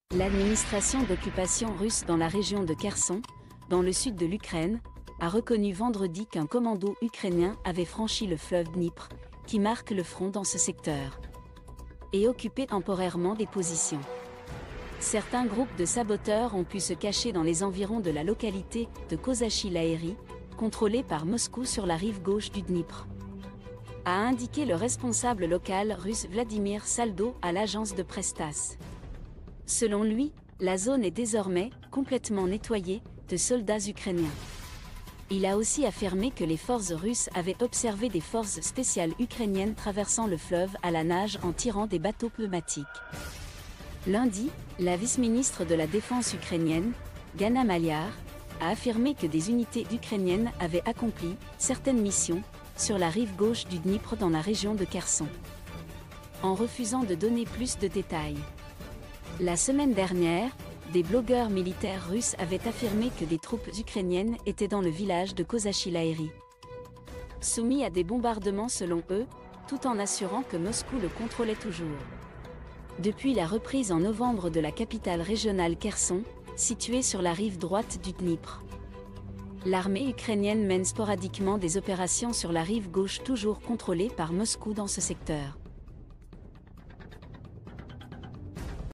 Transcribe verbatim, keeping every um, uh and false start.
L'administration d'occupation russe dans la région de Kherson, dans le sud de l'Ukraine, a reconnu vendredi qu'un commando ukrainien avait franchi le fleuve Dnipr, qui marque le front dans ce secteur, et occupé temporairement des positions. Certains groupes de saboteurs ont pu se cacher dans les environs de la localité de Kozachi-Lahéry, contrôlée par Moscou sur la rive gauche du Dnipr, a indiqué le responsable local russe Vladimir Saldo à l'agence de presse TASS. Selon lui, la zone est désormais complètement nettoyée de soldats ukrainiens. Il a aussi affirmé que les forces russes avaient observé des forces spéciales ukrainiennes traversant le fleuve à la nage en tirant des bateaux pneumatiques. Lundi, la vice-ministre de la Défense ukrainienne, Gana Maliar, a affirmé que des unités ukrainiennes avaient accompli certaines missions sur la rive gauche du Dnipr dans la région de Kherson, en refusant de donner plus de détails. La semaine dernière, des blogueurs militaires russes avaient affirmé que des troupes ukrainiennes étaient dans le village de Kozachi-Lahéry, soumis à des bombardements selon eux, tout en assurant que Moscou le contrôlait toujours. Depuis la reprise en novembre de la capitale régionale Kherson, située sur la rive droite du Dnipr, l'armée ukrainienne mène sporadiquement des opérations sur la rive gauche toujours contrôlée par Moscou dans ce secteur.